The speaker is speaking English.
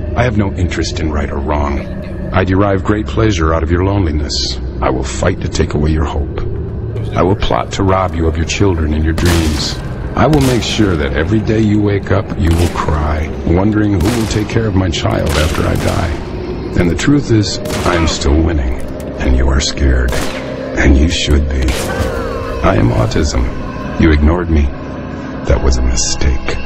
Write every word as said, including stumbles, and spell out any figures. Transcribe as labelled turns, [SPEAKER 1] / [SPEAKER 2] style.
[SPEAKER 1] I have no interest in right or wrong. I derive great pleasure out of your loneliness. I will fight to take away your hope. I will plot to rob you of your children and your dreams. I will make sure that every day you wake up, you will cry, wondering who will take care of my child after I die. And the truth is, I am still winning, and you are scared. And you should be. I am autism. You ignored me. That was a mistake.